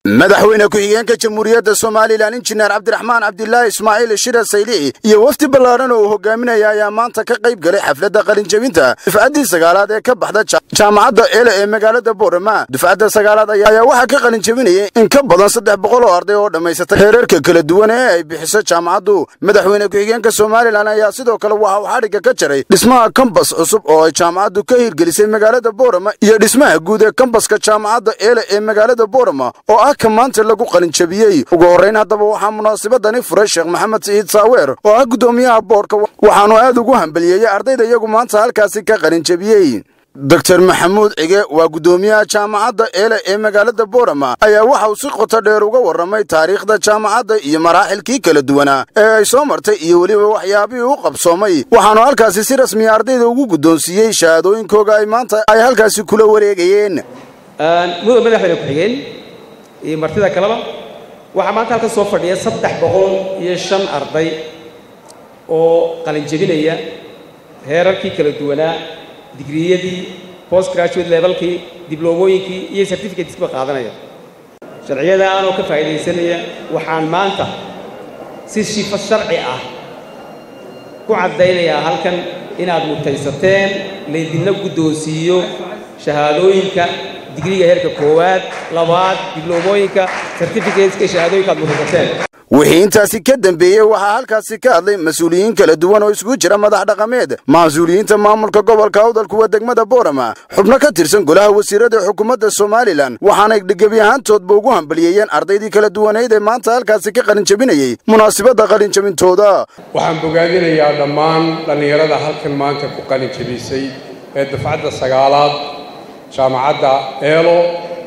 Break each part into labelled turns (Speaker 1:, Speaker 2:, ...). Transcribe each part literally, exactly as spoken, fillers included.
Speaker 1: madaxweyne ku-xigeenka jamhuuriyadda Soomaaliland injineer Cabdiraxmaan Cabdilaahi Ismaaciil Shira Sayli iyo wafdi ballaaran oo hogaaminaya ayaa maanta ka qayb galay xafladda qalin jabinta dufcaddii sagaalaad ee ka baxda jaamacadda Eele ee magaalada Boorama. Dufcadda sagaalaad ayaa waxa ka qalin jabinayay in ka badan saddex boqol oo arday oo dhameysatay heerarka kala duwan ee ay bixiso jaamacaddu. Madaxweyne ku-xigeenka Soomaaliland ayaa sidoo kale waxa uu xadhiga ka jaray dhismaha campus cusub oo ay jaamacaddu ka hirgelisay magaalada Boorama iyo dhismaha guud ee campuska jaamacadda Eele ee magaalada Boorama oo ah maanta lagu qalin jabiyay. Ugu horeyn hadaba waxaa munaasabadani furay Sheekh Maxamed Saciid Saaweer oo ah gudoomiyaha boorka, waxaanu aad ugu hambaliyay ardayda iyagu maanta halkaasi ka qalin jabiyay. Doctor Maxamuud Cige waa gudoomiyaha jaamacadda Eele ee magaalada Boorama ayaa waxa uu si qoto dheer uga waramay taariikhda jaamacadda iyo maraaxilkii kala duwanaa ee ay soo martay iyo weliba waxyaabihii uu qabsoomay. Waxaanu halkaasi si rasmi ah ardayda ugu gudoonsiiyay shahaadooyinkooda ay maanta ay halkaasi kula wareegayeen.
Speaker 2: muddo madaxweyne ku-xigeen iyo martida kaleba waxa maanta halka soo fadhiya saddex boqol iyo shan arday oo qalin jabinaya heerarkii kala duwanaa, digriyadii, post graduate levelkii, diblomooyinkii iyo certificates ba qaadanaya. sharciyada aan oo ka faa'iideysanaya waxaan maanta si shifo sharci ah ku cadeynayaa halkan inaad mutaysateen leedina gudoonsiyo shahaadooyinka digriga heerka koowaad, labaad, diblomooyinka, certificates ka shahaadooyinka aad mudnateen.
Speaker 1: wixii intaasi ka dambeeyay waxaa halkaasi ka hadlay mas'uuliyiin kala duwan oo isugu jira madax dhaqameed, mas'uuliyiinta maamulka gobolka Awdalka waa degmada Boorama, xubno ka tirsan golaha wasiirada xukuumadda Soomaaliland, waxaana gebi ahaantoodba ugu hambaliyeen ardaydii kala duwaneed ee maanta halkaasi ka qalin jabinayay munaasabadda qalin jabintooda.
Speaker 3: waxaan bogaadinayaa dhammaan dhalinyarada halkan maanta ku qalin jabisay ee dufcadda sagaalaad jaamacadda Eelo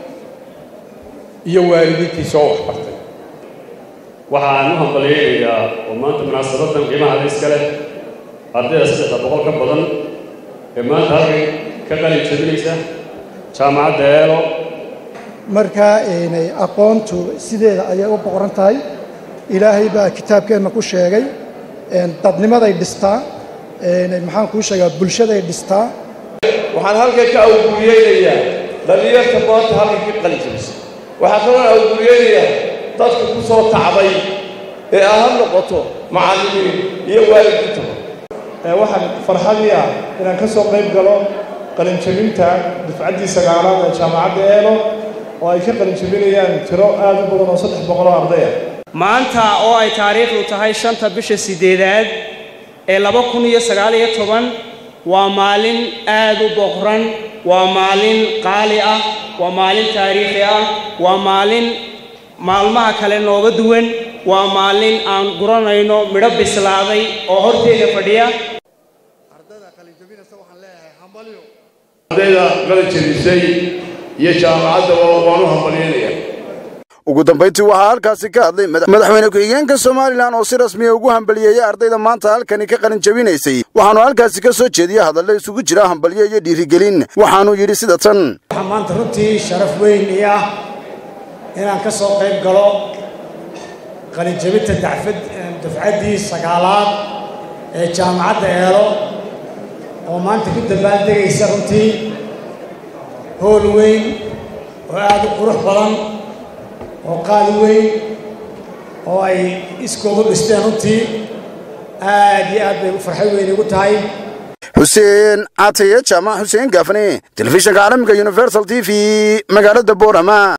Speaker 3: iyo waalidiintii soo waxbartay.
Speaker 4: waxaan u hambalyeeyaa oo maanta munaasabadan qiimaha iska leh ardayda saddex boqol ka badan ee maanta halkan ka qalin jabinaysa jaamacadda Eelo.
Speaker 5: marka inay aqoontu sideeda ayay u boqoran tahay. ilaahay baa kitaabkeena ku sheegay in dadnimaday dhistaa, in maxaan ku sheegaa bulshaday dhistaa.
Speaker 6: waxaan halkan ka awguriyeynayaa dhalinyarta maanta halkan ka qalin jabisay. waxaan kaloo awguriyeynayaa dadka ku soo tacbay ee aan noqoto macallimiin iyo waalidiinta.
Speaker 7: waxaan farxadii ah inaan ka soo qayb galo qalin jabinta dufcaddii sagaalaad ee jaamacadda Eelo oo ay ka qalin jabinayaan tiro aad u badan oo saddex boqol oo arday ah.
Speaker 2: maanta oo ay taariikhdu tahay shanta bisha sideedaad ee laba kun iyo sagaal iyo toban waa maalin aad u boqran, waa maalin qaali ah, waa maalin taariikhi ah, waa maalin maalmaha kale nooga duwan, waa maalin aan guranayno midho bislaaday oo horteeda fadhiya.
Speaker 7: ardayda qalin jabinaysa waxaan leeyahay hambalyo.
Speaker 6: ardayda qalin jabisay iyo jaamacadda waan u hambalyeynaya.
Speaker 1: ugu dambeyntii waxaa halkaasi ka hadlay madaxweyne ku-xigeenka Soomaaliland oo si rasmi ah ugu hambaliyay ardayda maanta halkani ka qalin jabinaysay. waxaanu halkaasi ka soo jeediyay hadallo isugu jira hambalyo iyo dhiirigelin. waxaanu yidhi sida tan:
Speaker 8: waxaa maanta runtii sharaf weyn ii ah inaan ka soo qayb galo qalin jabinta dufcaddii sagaalaad ee jaamacadda Eelo oo maanta ku dabaaldegaysa runtii hool weyn oo aad u qurux badan oo qaali weyn oo ay iskoodu dhisteen. runtii aad iyo aad bay u farxad weyn igu tahay.
Speaker 1: Hussein Ateye Jama Hussein Gafani, telefishinka caalamiga Universal T V magaalada Boorama.